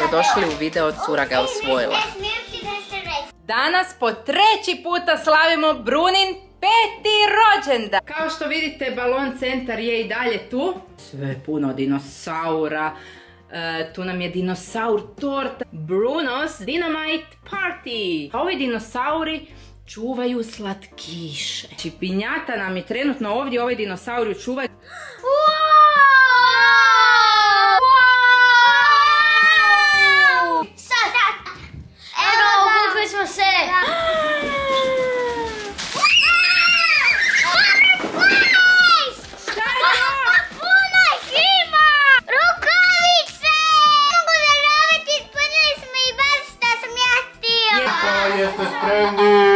Dobrodošli u video Cura ga osvojila. Danas po treći puta slavimo Brunin 5. rođendan. Kao što vidite, balon centar je i dalje tu. Sve puno dinosaura. Tu nam je dinosaur torta. Bruno's Dynamite Party. Ovi dinosauri čuvaju slatkiše. Znači, pinjata nam je trenutno ovdje, ovi dinosauri čuvaju. Smo se! Šta je to? Puno ih ima! Rukavice! Mogu da loviti, ispunili smo i baš šta sam ja htio! Jeste spremni?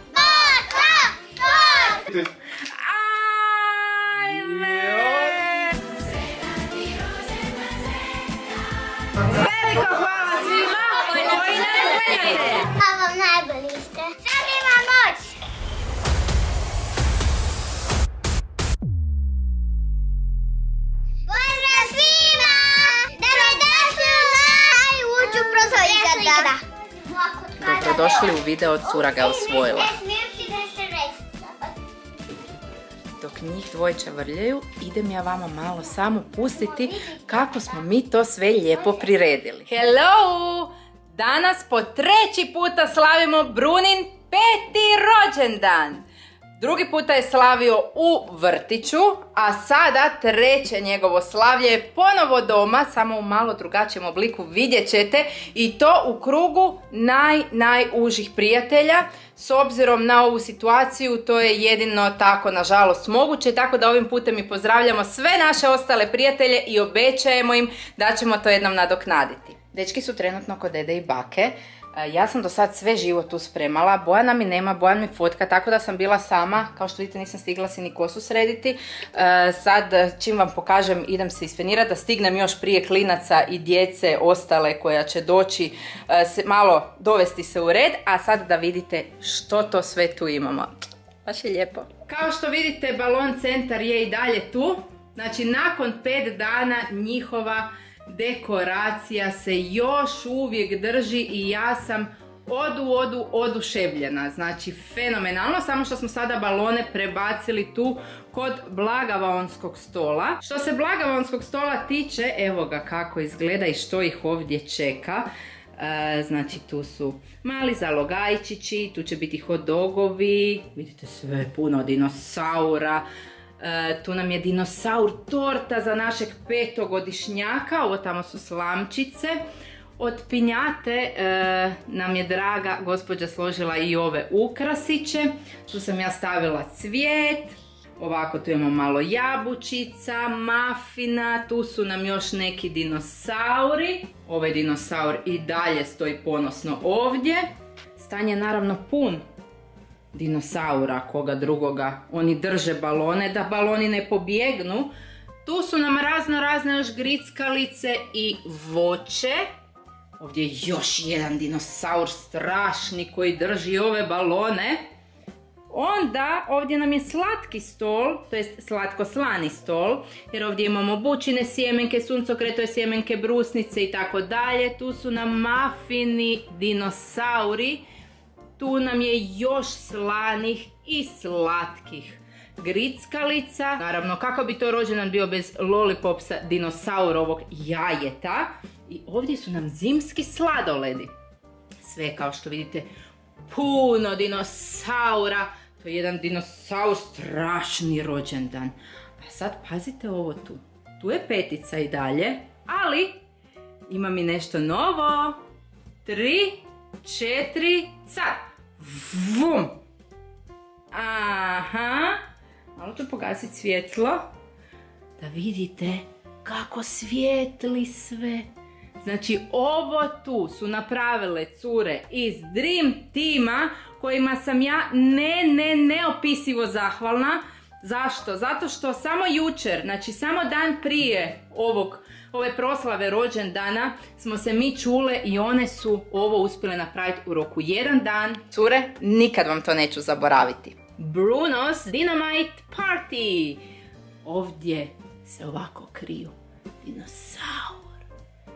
Veliko hvala svima koji nas gledate! A vam najbolji ste! Sad ima moć! Pozdrav svima! Dobrodošli u najuđu prozorigada! Dobrodošli u video Cura ga osvojila. Dok njih dvojče vrljaju, idem ja vama malo samo pustiti kako smo mi to sve lijepo priredili. Hello! Danas po treći puta slavimo Brunin 5. rođendan. Drugi puta je slavio u vrtiću, a sada treće njegovo slavlje je ponovo doma, samo u malo drugačijem obliku, vidjet ćete, i to u krugu najužih prijatelja. S obzirom na ovu situaciju, to je jedino tako, nažalost, moguće, tako da ovim putem i pozdravljamo sve naše ostale prijatelje i obećajemo im da ćemo to jednom nadoknaditi. Dečki su trenutno kod dede i bake. Ja sam do sad sve živo tu spremala, Bojana mi nema, Bojan mi fotka, tako da sam bila sama, kao što vidite nisam stigla si ni kosu srediti. Sad čim vam pokažem idem se isfenirati da stignem još prije klinaca i djece ostale koja će doći malo dovesti se u red, a sad da vidite što to sve tu imamo. Baš je lijepo. Kao što vidite, balon centar je i dalje tu, znači nakon 5 dana njihova dekoracija se još uvijek drži i ja sam oduševljena, znači fenomenalno, samo što smo sada balone prebacili tu kod blagavaonskog stola. Što se blagavaonskog stola tiče, evo ga kako izgleda i što ih ovdje čeka. Znači tu su mali zalogajčići, tu će biti hot dogovi, vidite sve puno dinosaura. Tu nam je dinosaur torta za našeg 5-godišnjaka, ovo tamo su slamčice. Od pinjate nam je draga gospođa složila i ove ukrasiće. Tu sam ja stavila cvijet. Ovako tu imamo malo jabučica, mafina, tu su nam još neki dinosauri. Ovaj dinosaur i dalje stoji ponosno ovdje. Stan je naravno pun dinosaura, koga drugoga. Oni drže balone da baloni ne pobjegnu. Tu su nam razne još grickalice i voće. Ovdje je još jedan dinosaur strašni koji drži ove balone. Onda ovdje nam je slatki stol, to jest slatko-slani stol, jer ovdje imamo bućine sjemenke, suncokretove sjemenke, brusnice i tako dalje. Tu su nam mafini, dinosauri. Tu nam je još slanih i slatkih grickalica. Naravno, kako bi to rođendan bio bez lollipopsa dinosaurovog jajeta. I ovdje su nam zimski sladoledi. Sve kao što vidite, puno dinosaura. To je jedan dinosaur, strašni rođendan. A sad pazite ovo tu. Tu je petica i dalje, ali ima mi nešto novo. 3, 4, sad. Vum! Aha. Malo ću pogasiti svjetlo. Da vidite kako svijetli sve. Znači ovo tu su napravile cure iz Dream Teama kojima sam ja neopisivo zahvalna. Zašto? Zato što samo jučer, znači samo dan prije ove proslave rođendana smo se mi čule i one su ovo uspjele napraviti u roku 1 dan. Cure, nikad vam to neću zaboraviti. Bruno's Dynamite Party. Ovdje se ovako kriju dinosaur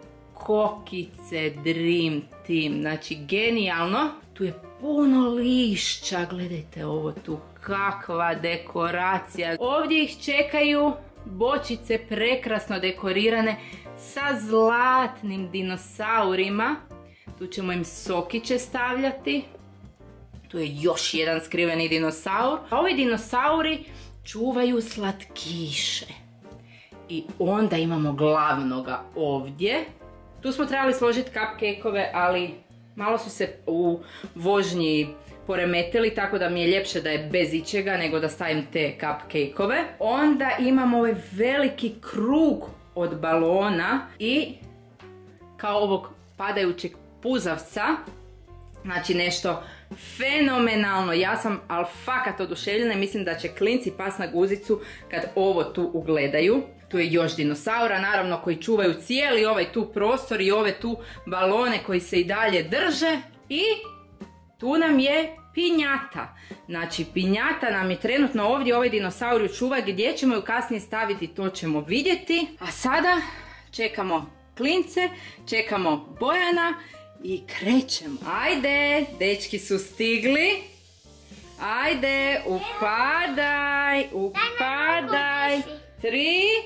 kokice, dream team, znači genijalno. Tu je puno lišća, gledajte ovo tu, kakva dekoracija. Ovdje ih čekaju bočice prekrasno dekorirane sa zlatnim dinosaurima. Tu ćemo im sokiće stavljati. Tu je još jedan skriveni dinosaur. A ovi dinosauri čuvaju slatkiše. I onda imamo glavnoga ovdje. Tu smo trebali složiti cupcake-ove, ali malo su se u vožnji poremetili, tako da mi je ljepše da je bez ičega nego da stavim te cupcake-ove. Onda imamo ovaj veliki krug od balona i kao ovog padajućeg puzavca. Znači nešto fenomenalno. Ja sam al fakat oduševljena i mislim da će klinci pas na guzicu kad ovo tu ugledaju. Tu je još dinosaura, naravno, koji čuvaju cijeli ovaj tu prostor i ove tu balone koji se i dalje drže. I tu nam je pinjata. Znači, pinjata nam je trenutno ovdje, ovaj dinosaur ju čuva, gdje ćemo ju kasnije staviti, to ćemo vidjeti. A sada čekamo klince, čekamo Bojana i krećemo. Ajde, dečki su stigli. Ajde, upadaj, upadaj. 3,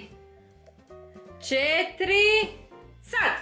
4, sad!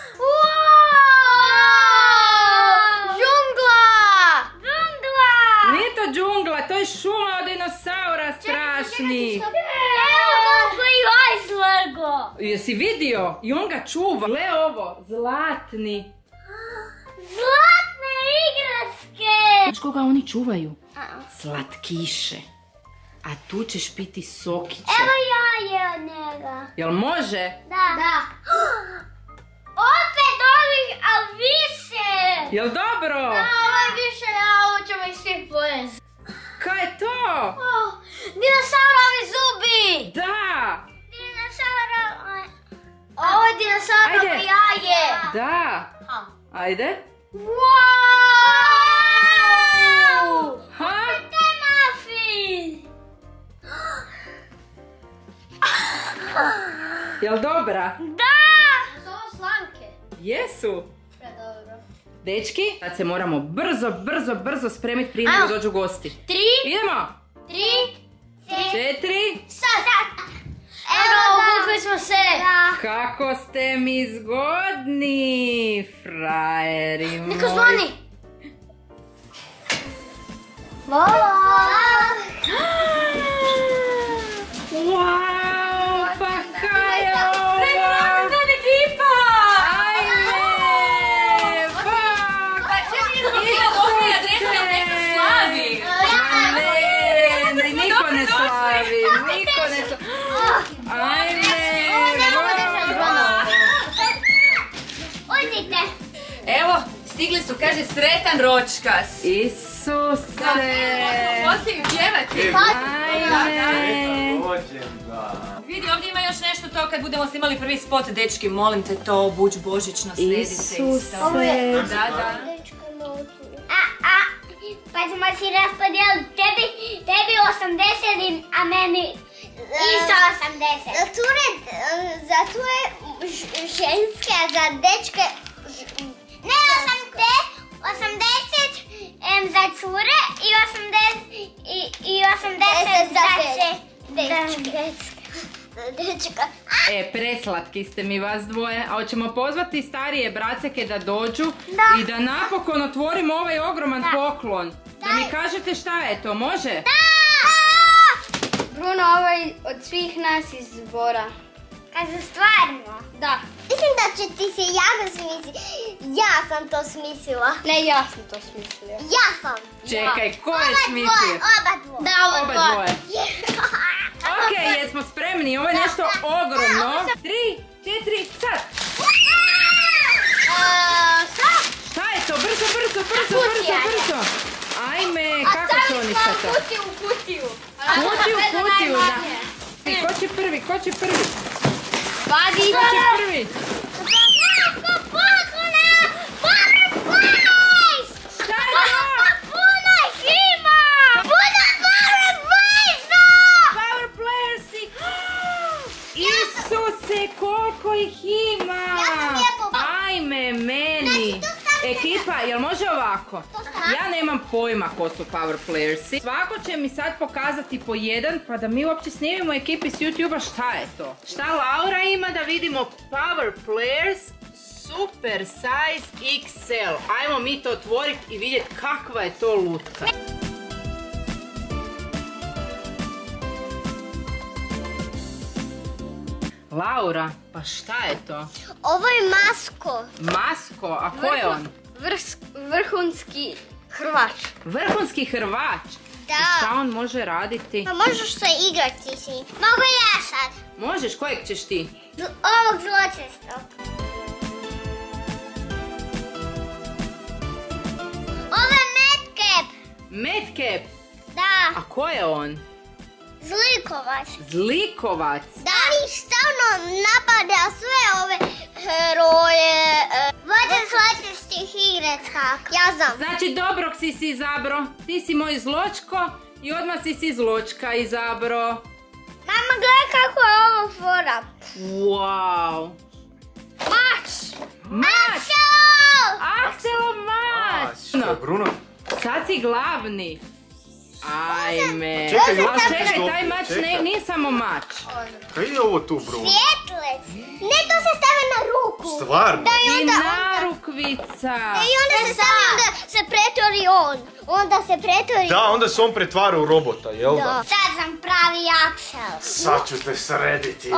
Džungla! Džungla! Nije to džungla, to je šuma od dinosaura strašnih. Evo kako i icebergo! Jesi vidio? I on ga čuva. Gle ovo, zlatni. Zlatne igračke! Znaš koga oni čuvaju? Slatkiše. A tu ćeš piti sokiće. Evo jaje od njega. Jel može? Da. Opet ovih, ali više. Jel dobro? Ovo je više, a ovo ćemo ih svi pojesti. Kaj je to? Dinosaurovi zubi. Da! Ovo je dinosaurovo Ajde. jaje. Da! Ajde. Wow! Ha? To je muffin. Jel dobra? Da! To su slanke. Jesu. Predobro. Dečki, sad se moramo brzo spremiti prije nego dođu gosti. 3, Idemo! 3, 4. sad! Evo, obukli smo se! Kako ste mi zgodni, frajeri moji. Niko zvoni! Wow, pa kaj je ovo? Ajme, niko ne slavi. Ajme, Uzite! Evo, stigli su, kaže, sretan ročkas. Isuse. Poslije pjevati. Ajme. Vidi, ovdje ima još nešto to kad budemo snimali prvi spot, dečki, molim te to obuć božićno, sredice Isuse. isto. Da. Pa ćemo si raspodijeliti tebi 80, a meni isto 80. Za ture ženske, a za dečke... Ne, 80 za cure i 80 za dečka. Preslatki ste mi vas dvoje, a hoćemo pozvati starije braceke da dođu i da napokon otvorimo ovaj ogroman poklon. Da mi kažete šta je to, može? Bruno, ovaj od svih nas iz zbora. Kad se stvarno? Da. Mislim da će ti se jako smisliti. Ja sam to smislila. Ne, ja sam to smislila. Ja sam. Čekaj, ko je smislio? Oba dvoje. Da, Oba dvoje. Ok, jesmo spremni, ovo je nešto ogromno. 3, 4, sad! Šta je to? Brzo! Ajme, kako će oni sad to? Kutiju u kutiju. Kutiju, da. Ko će prvi? Vadi. Ko će prvi? Šta je to? Power Playersi! Isuse, koliko ih ima! Ekipa, jel može ovako? Ja nemam pojma ko su Power Playersi. Svako će mi sad pokazati po jedan, pa da mi uopće snimimo ekipi s YouTube-a šta je to. Šta Laura ima, da vidimo. Power Players Super Size XL. Ajmo mi to otvoriti i vidjeti kakva je to lutka. Laura, pa šta je to? Ovo je masko. Masko, a ko je on? Vrhunski hrvač. Vrhunski hrvač. Da. I šta on može raditi? Pa možeš se igrati si. Mogu ja sad. Možeš, kojeg ćeš ti? Ovog zločestog. Ovo je Madcap. Madcap. Da. A ko je on? Zlikovac. Zlikovac. Da. I stalno napada sve ove heroje. Vođe zločestih igračka. Ja znam. Znači dobrog si izabro. Ti si moj zločko i odmah si zločka izabro. Mama, gledaj kako je ovo fora. Wow. Mač. Mač. Akselov mač. Što je, Bruno? Sad si glavni. Ajme. Čekaj, Ali čekaj, taj mač čekaj. nije samo mač. Kaj je ovo tu, Bruno? Svjetlec. Ne, to se stavi na ruku. Stvarno? Da, I onda narukvica. I onda se stavi, onda se pretvori on. Onda se pretvori... Da, onda se on pretvara u robota, jel da? Da. Sad sam pravi Aksel. Sad ću te srediti.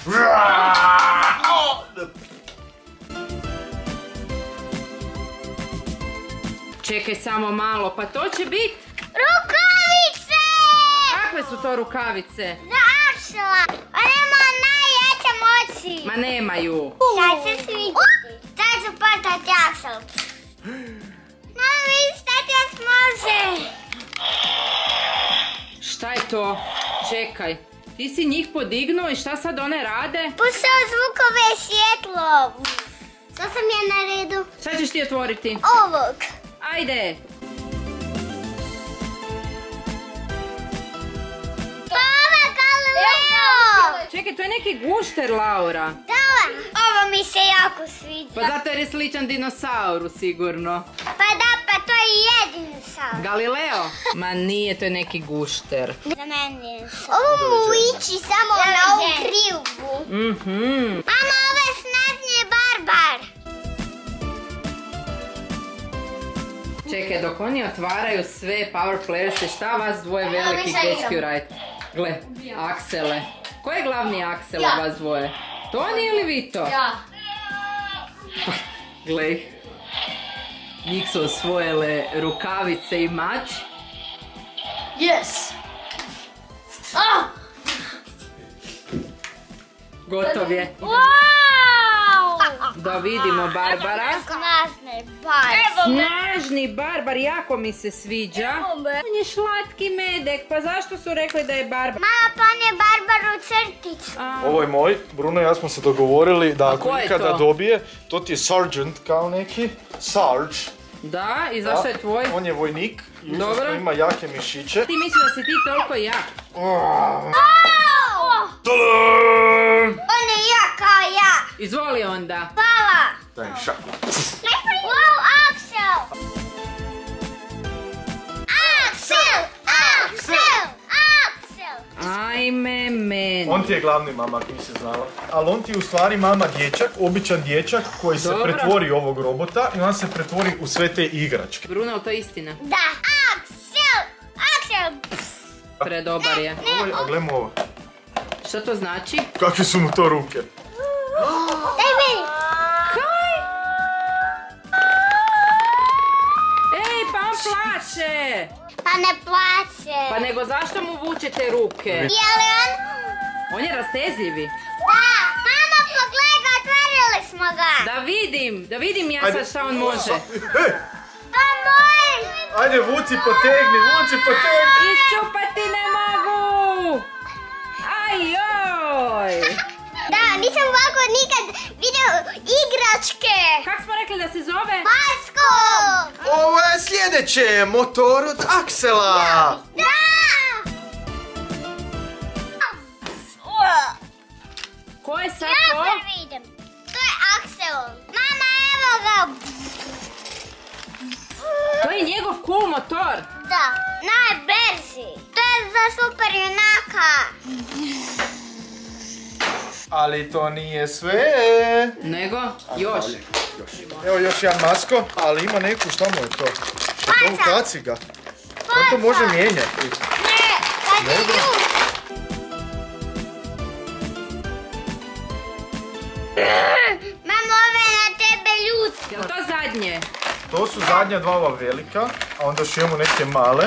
Čekaj samo malo, pa to će biti... Rukavice! Kakve su to rukavice? Za Aksela. A nema najjače moći. Ma nemaju. Sad se sviđi. Sad ću patati Aksel. Mama, vidi šta ti još može. Šta je to? Čekaj. Ti si njih podignuo i šta sad one rade? Puštao zvukove i svjetlo. Sad sam ja na redu. Šta ćeš ti otvoriti? Ovog. Ajde. Pava Galileo. Čekaj, to je neki gušter, Laura. Da, ovo mi se jako sviđa. Pa zato jer je sličan dinosauru, sigurno. Pa da, pa to je jedini sam. Galileo? Ma nije, to je neki gušter. Za meni je sam. Ovo mu ići samo na ovu krivu. Mama, ovo je snažniji barbar. Čekaj, dok oni otvaraju sve Power Playerse, šta vas dvoje velikih dečki uradite? Gle, Aksele. Ko je glavni Aksel od vas dvoje? Toni ili Vito? Ja. Gle, njih su osvojile rukavice i mač. Yes. Gotov je. Wow! Da vidimo Barbara. Snažni barbar. Snažni barbar, jako mi se sviđa. On je šlatki medek, pa zašto su rekli da je barbar? Mama, pa on je barbar u crticu. Ovo je moj, Bruno i ja smo se dogovorili da ako ko je ikada to? dobije, to ti je sergeant kao neki, Sarge. Da, i zašto je tvoj? On je vojnik i Dobro. užasno ima jake mišiće. Ti misliš da si ti toliko jak? Tadam! On je ja kao ja. Izvoli onda. Hvala. Daj mi šaku. Wow, Aksel. Aksel, Aksel, Aksel. Ajme men. On ti je glavni mama, ako nisi znala. Ali on ti je u stvari mama dječak, običan dječak koji se Dobro. pretvori u ovog robota i on se pretvori u sve te igračke. Bruno, je li to istina? Da, Aksel, Aksel. Predobar je. A gledamo ovo. Što to znači? Kakve su mu to ruke? Daj meni. Kaj? Ej, pa on plače! Pa ne plaće. Pa nego zašto mu vučete ruke? Je li on? On je rastezljivi. Da. Mama, pogledaj, otvorili smo ga. Da vidim ja sad šta on može. Ej, To je moj. ajde vuci potegni, potegni. Iščupati ne mogu! Ajoj! Da, nisam ovako nikad vidio igračke. Kak smo rekli da se zove? Masko. Ovo je sljedeće, motor od Aksela. Da. Ko je sad Ja to? prvi idem. To je Aksel. Mama, evo ga. cool motor. Da, najbrži. To je za super junaka. Ali to nije sve. Nego, još. Evo još jedan masko, ali ima neku, šta mu je to? Ovu kaciga. On to može mijenjati. Ne, kad je ljud. Mamo, ove na tebe ljud. Jel to zadnje? To su zadnja dva ova velika, a onda još imamo neke male.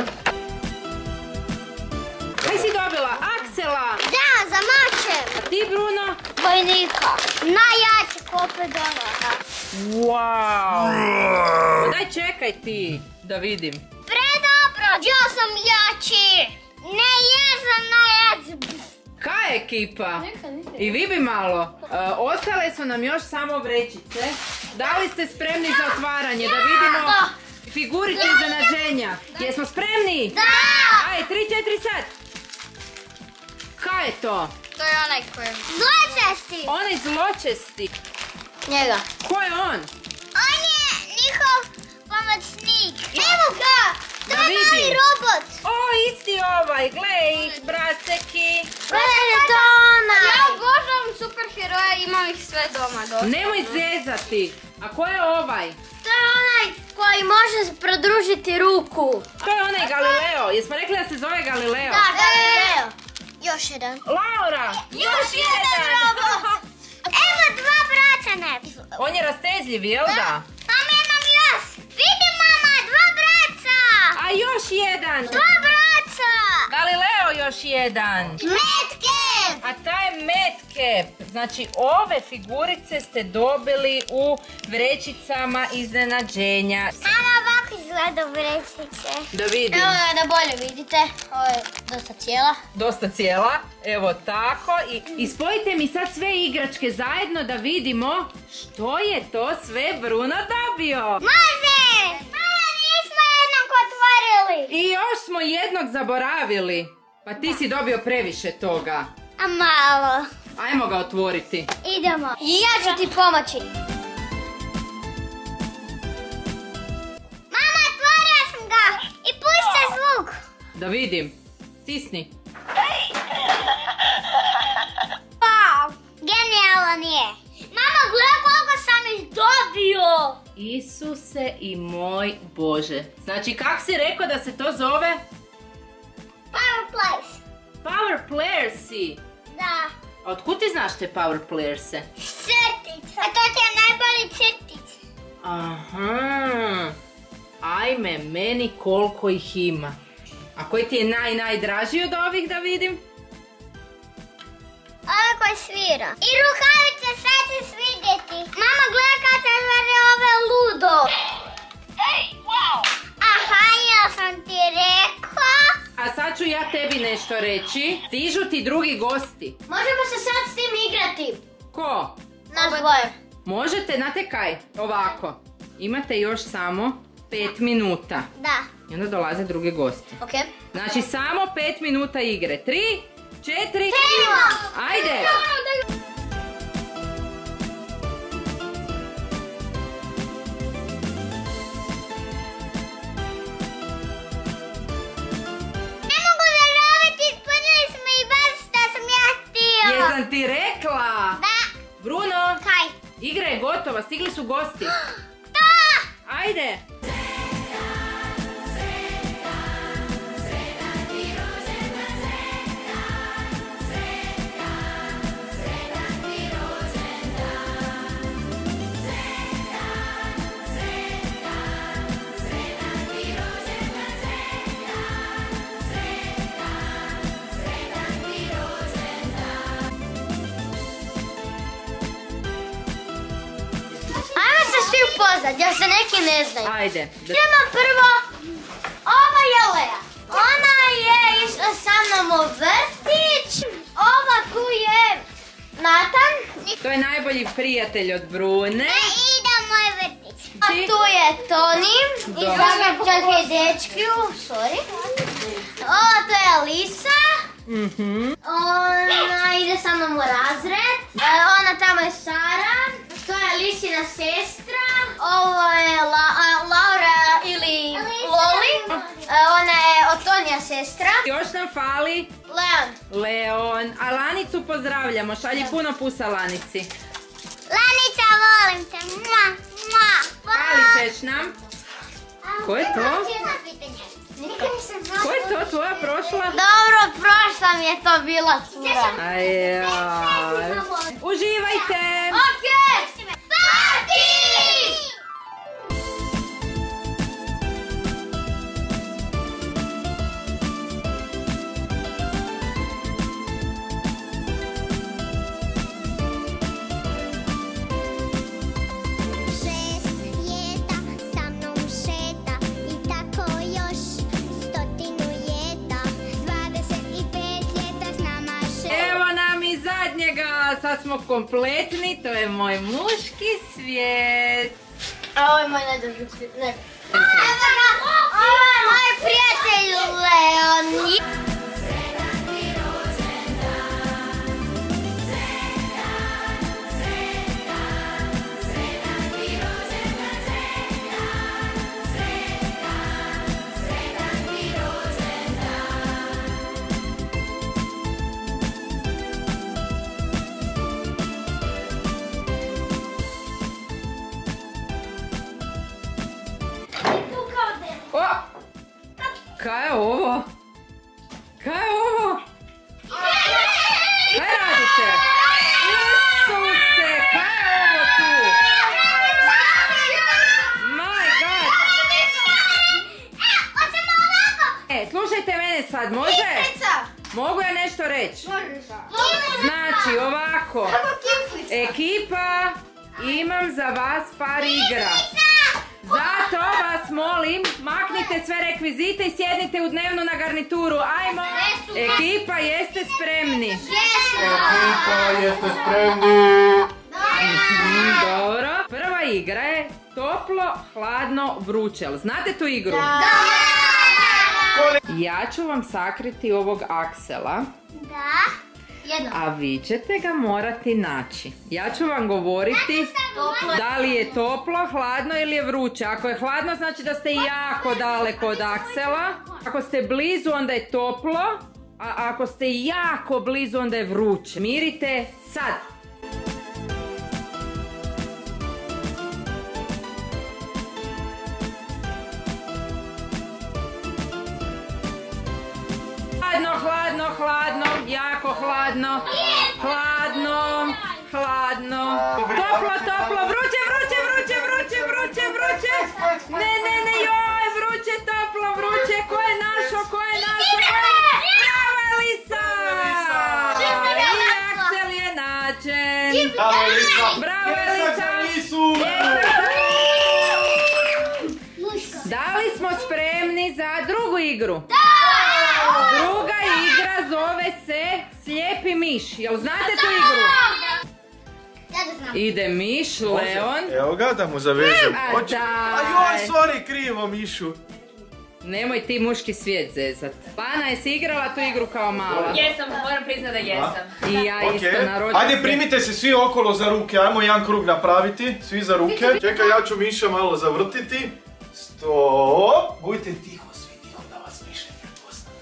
Kaj si dobila? Aksela! Da, za mače. A ti, Bruno? Vojnika. Najjači kopet onoga. Wow! Pa daj čekaj ti, da vidim. Predobro, ja sam jači. Ne, ja sam najjači. Kaj ekipa? I vi bi malo. Ostale su nam još samo vrećice. Da li ste spremni za otvaranje? Da vidimo figurice iznenađenja. Jesmo spremni? Da! Ajde, 3, 4, sad. Kaj je to? To je onaj koji je... Zločesti. Onaj zločesti. Njega. Ko je on? On je njihov pomoćnik. Evo ga! To Da je vidim. mali robot. O, isti ovaj. Gle ih, braceki. Gledaj, to onaj. Ja obožavam superheroja, imam ih sve doma dosta. Nemoj zezati. A ko je ovaj? To je onaj koji može produžiti ruku. To je onaj Galileo. Jesmo rekli da se zove Galileo? Da, Galileo. Još jedan. Laura! Još jedan! robot. Evo dva braca ne. On je rastezljiv, jel da? Mama, imam još. Vidi, mama, dva braca. A još jedan! Dva braca. Galileo još jedan! Medcap. A taj je Medcap. Znači ove figurice ste dobili u vrećicama iznenađenja. Mama, ovako izgleda u vrećice. Da vidim. Evo da bolje vidite, ovo je dosta cijela. Dosta cijela. Evo tako. I spojite mi sad sve igračke zajedno da vidimo što je to sve Bruno dobio. Može. Mama, nismo jednako otvorili. I još smo jednog zaboravili. Pa ti si dobio previše toga. A malo. Ajmo ga otvoriti. Idemo. I ja ću ti pomoći. Mama, otvorio sam ga. I pušta zvuk. Da vidim. Stisni. Wow. Genijalan je. Mama, gledaj koliko sam ih dobio. Isuse i moj Bože. Znači, kak si rekao da se to zove? Power Place. Power Playersi. Da. A otkud ti znaš te Power Playerse? Crtić. A to ti je najbolji crtić. Aha. Ajme, meni koliko ih ima. A koji ti je najdraži od ovih da vidim? Ove koji svira. I rukavice, sad ćeš vidjeti. Mama, gledaj kad se zvare ove ludo. Aha, ja sam ti rekla. A sad ću ja tebi nešto reći. Stižu ti drugi gosti. Možemo se sad s tim igrati. Ko? Nas dvoje. Možete, znate kaj? Ovako. Imate još samo 5 minuta. Da. I onda dolaze drugi gosti. Ok. Znači samo 5 minuta igre. 3, 4, ajde! Ne mogu vjerovati, ispunili smo i baš što sam ja htio. Jesam ti rekla? Da. Bruno, Kaj? igra je gotova, stigli su gosti. Da. Ajde! Ajmo se svi upoznat, jer se neki ne znaju. Ajde. Idemo prvo, ova je Lea. Ona je išla sa mnom u vrtić. Ova tu je Natan. To je najbolji prijatelj od Brune. Ide u moj vrtić. A tu je Toni. I Dobro. sada čekaj dečkiju, sorry. Ova to je Alisa. Ona ide sa mnom u razred. Ona tamo je Sara. To je Alisina sestra. Ovo je Laura ili Loli. Još nam fali Leon. A Lanicu pozdravljamo, šalji puno pusa Lanici. Lanica, volim te. Ali ćeš nam? Ko je to? Ko je to tvoja prošla? Dobro, prošla mi je to bila cura. Ajaj. Uživajte! Okej! Party! Sad smo kompletni, to je moj muški svijet. A ovo je moj najdraži svijet. Ne. Ovo je moj prijatelj Leon. Kaj je ovo? Kaj je ovo? Kaj radite? Isuse, kaj je ovo tu? My God! Slušajte mene sad, može? Mogu ja nešto reći? Znači, ovako. Ekipa, imam za vas par igra. Zato vas molim, maknite sve rekvizite i sjednite u dnevnu na garnituru. Ajmo! Ekipa, jeste spremni? Ekipa, jeste spremni? Dobro. Prva igra je toplo, hladno, vruće. Znate tu igru? Da! Ja ću vam sakriti ovog Aksela. Da. A vi ćete ga morati naći. Ja ću vam govoriti da li je toplo, hladno ili je vruće. Ako je hladno znači da ste jako daleko od Aksela. Ako ste blizu onda je toplo. A ako ste jako blizu onda je vruće. Mirite sad. Hladno, hladno, hladno, jako hladno, hladno, hladno, toplo, toplo, vruće, vruće, vruće, vruće, vruće, vruće, ne, ne, ne, joj, vruće, toplo, vruće, ko je našo, ko je našo, ko je našo, bravo Elisa! I Aksel je nađen. Bravo Elisa! Bravo Elisa! Da li smo spremni za drugu igru? Druga igra zove se Slijepi miš. Jel znate tu igru? Ja da znam. Ide miš, Leon. Evo ga da mu zavežem. A Hoće. daj. A joj, sorry, krivo mišu. Nemoj ti muški svijet zezat. Lana, jesi igrala tu igru kao mala? Jesam, moram priznat da jesam. I ja isto Ok. narodila. Ajde, primite se svi okolo za ruke. Ajmo jedan krug napraviti. Svi za ruke. Čekaj, ja ću miša malo zavrtiti. Stop. Budite tiho, svi tiho da vas miš ne prepozna.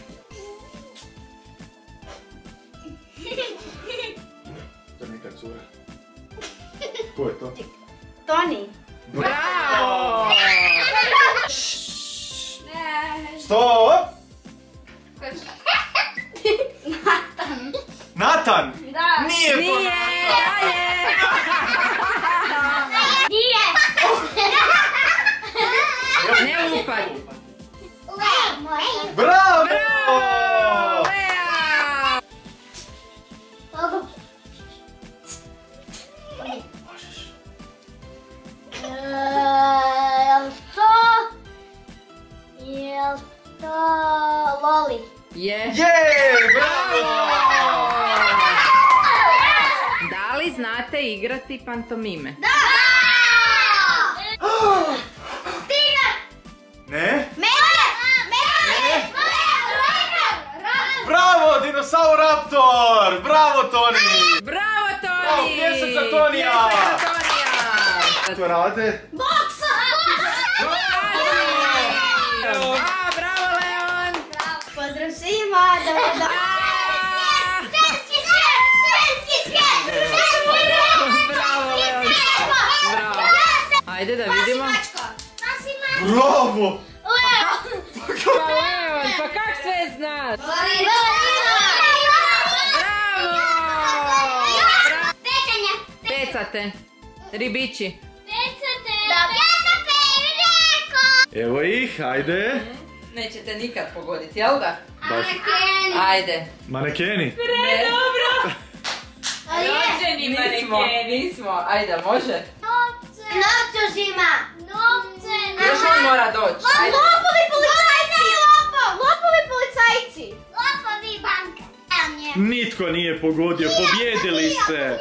To je neka cura. Ko je to? Toni. Bravo! Stop! Natan! Da. Nije to Nije, Natan! dalje! Nije. Ne upad. Bravo! Bravo, Lea! Možeš. Jel to Loli? Je. Je, bravo! Da li znate igrati pantomime? Ne? Bravo, Dinosauraptor! Bravo, Toni! Bravo, Toni! Bravo, pljesak za Tonija! Pljesak za Tonija! To rade? Bravo, Leon! Pozdrav Bravo, Leon. Bravo. Ajde da vidimo. Bravo! Pa Leon, pa kak sve znaš? Bravo! Pecate. Ribići. Evo ih, ajde. Nećete nikad pogoditi, jel da? Baš. Ajde. Manekeni. Dobro! Rođeni manekeni. Nismo. Ajde, može? Novce uzima. Još on mora doći. Ajde. Lopovi policajci! Lopovi policajci! Lopovi banke. Nitko nije pogodio, pobjedili ste.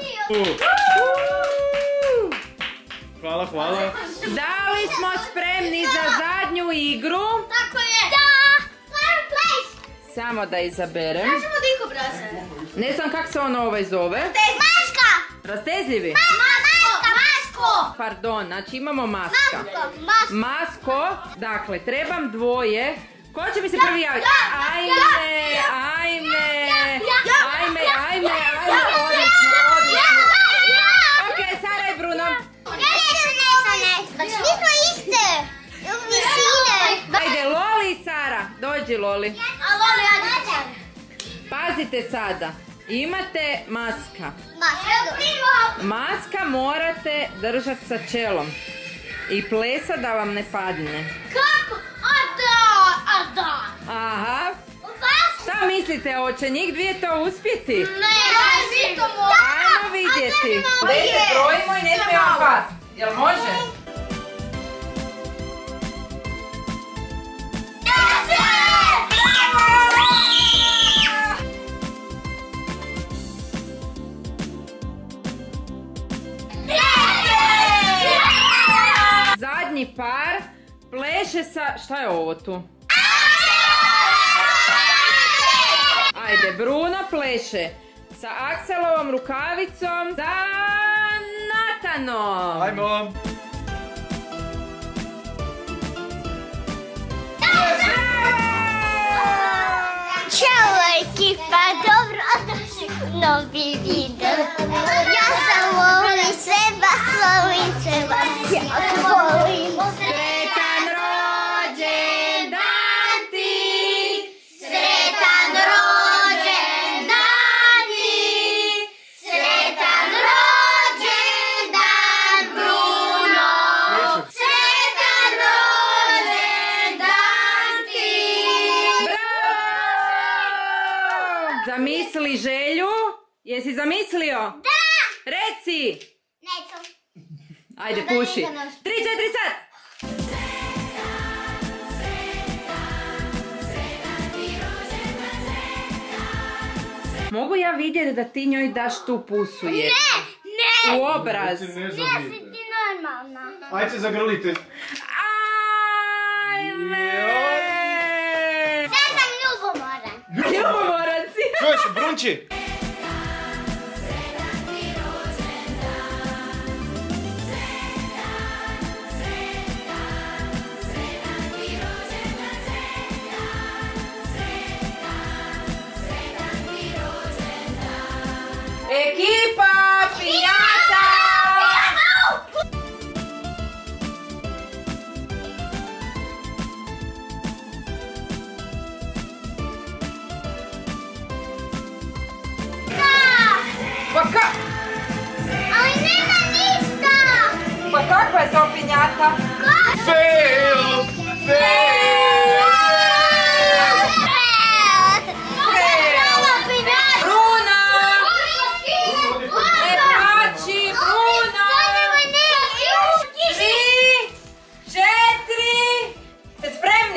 Hvala, hvala. Da li smo spremni za zadnju igru? Tako je. Da! Samo da izaberem. Možemo diho, brase. Ne znam kak se ono zove. Maska! Rastezljivi? Masko! Pardon, znači imamo maska. Masko, dakle, trebam dvoje. Ko će mi se prvi javiti? Ajme, odlično. Ok, Sara i Bruno. Baš nismo iste. Visine. Ajde, Loli i Sara. Dođi, Loli. A Loli, ajde. Pazite sada. Imate maska. Maska. Maska morate držati sa čelom. I plesa da vam ne padne. Kako? A da. Aha. Šta mislite, hoće njih dvije to uspjeti? Ne, Ajmo vidjeti. Dajte brojimo i ne smije vam past. Jel može? Zadnji par pleše sa... Šta je ovo tu? Ajde, Bruno pleše sa Akselovom rukavicom za Natanom. Ajmo. Ćao ekipa, dobrodošli u novi video. Ja sam Loli, sve vas jako volim. Sretan rođendan ti! Sretan rođendan ti! Sretan rođendan Bruno! Sretan rođendan ti! Bravo! Zamisli želju? Jesi zamislio? Da! Reci! Neću. Ajde, puši. 3, 4, sad! Mogu ja vidjeti da ti njoj daš tu pusu jednu? Ne! U obraz. Ne Ne si zabijte. ti normalna. Ajde se zagrlite. Ajme! Sad sam ljubomoran. Ljubomoran si! Čuješ, Brunči? Ekipa Pinjata! Ali nema ništa! Pa kakva je to pinjata? Fail! Bruna! Ne plači, Bruna! 3, 4, ste spremni?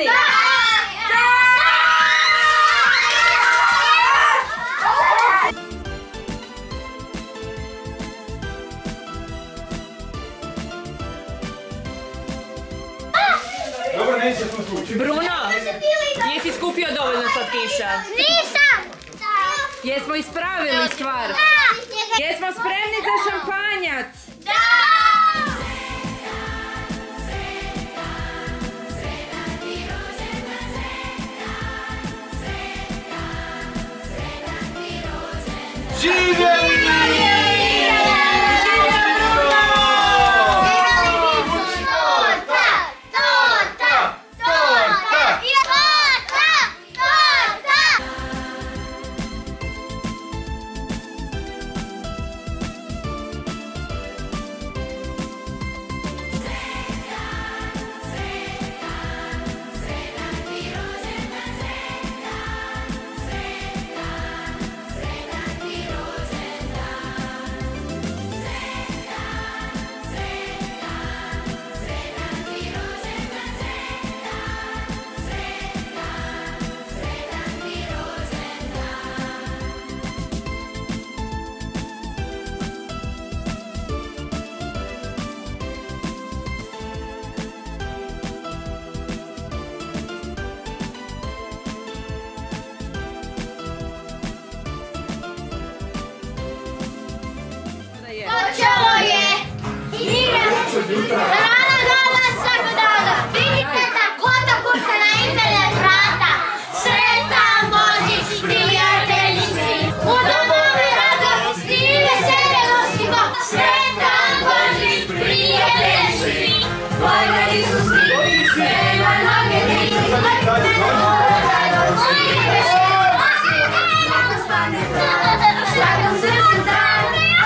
Dobro, neće tu tući. Bruno, jesi skupio dovoljno slatkiša? Nisam! Jesmo ispravili stvar. Jesmo spremni za šampanjac? Živjeli! Počelo je igra rana svakog dana. Vidite tako kuca na internet vrata. Sretan Božić, prijatelji svi. U domovi radosti i veselje nosimo. Sretan Božić, prijatelji svi. Blagdani su svi, sve na noge digli. Blagdani svakom srcu dan.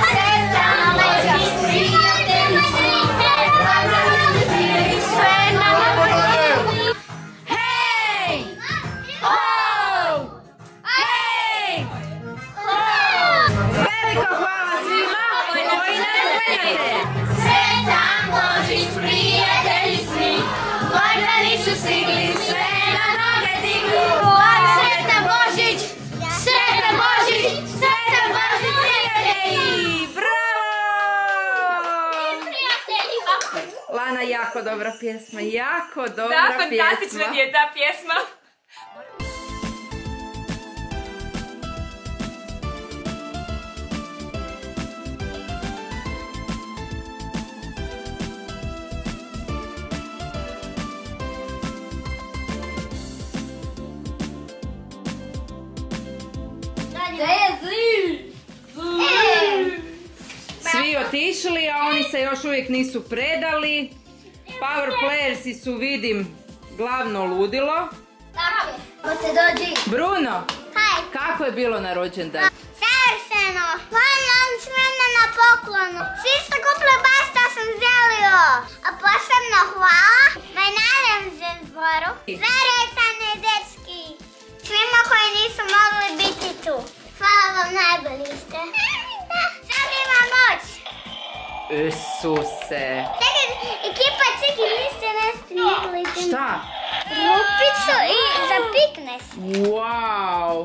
Lana, jako dobra pjesma, jako dobra pjesma. Da, fantastična ti je ta pjesma. Svi otišli, a oni se još uvijek nisu predali. Power playersi su, vidim, glavno ludilo. Bruno, kako je bilo na rođendan? Savršeno! Hvala vam svima na poklonu. Svi ste kupili baš što sam želio. A posebno hvala Najnaljem za zboru. Za recane dečki. Svima koji nisu mogli biti tu. Hvala vam, najbolji ste. Želim vam moć. Isuse. Čekaj, ekipa, čekaj, vi ste nešto nikli. Šta? Rupicu i za piknes. Wow.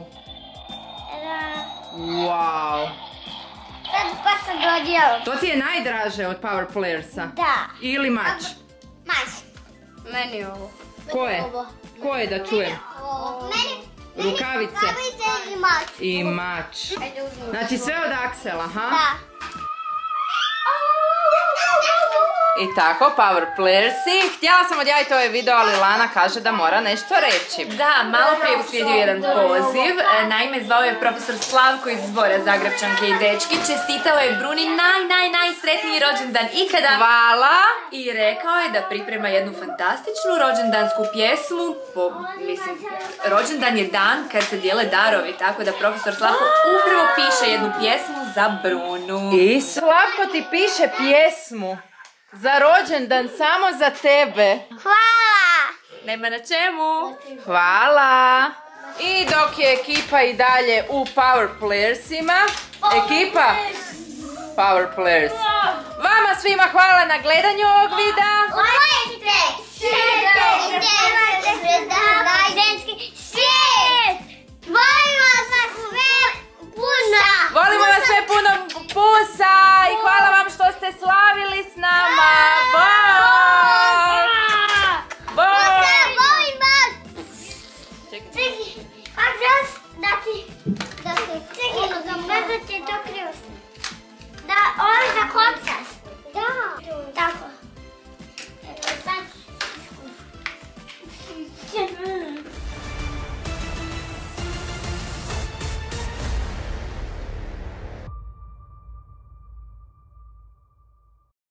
Wow. Sad pa se dođeo. To ti je najdraže od Power Playersa? Da. Ili mač? Mač. Meni ovo. Koje? Koje da čujem? Meni Rukavice. rukavice i mač. I mač. Znači sve od Aksela, ha? Da. I tako, Power Playersi. Htjela sam odjaviti ovaj video, ali Lana kaže da mora nešto reći. Da, malo prije je uslijedio jedan poziv. Naime, zvao je profesor Slavko iz zbora Zagrepčanke i dečki. Čestitao je Bruni najsretniji rođendan ikada. Hvala. I rekao je da priprema jednu fantastičnu rođendansku pjesmu. Rođendan je dan kad se dijele darovi, tako da profesor Slavko upravo piše jednu pjesmu za Brunu. I Slavko ti piše pjesmu za rođendan samo za tebe. Hvala! Nema na čemu. Hvala. I dok je ekipa i dalje u Power Playersima. Ekipa Power Players. Vama svima hvala na gledanju ovog videa. Lajkite! Šerite! Ženski svijet! Volimo vas sve puno! Volimo vas sve puno pusa i hvala vam što ste slavili s nama.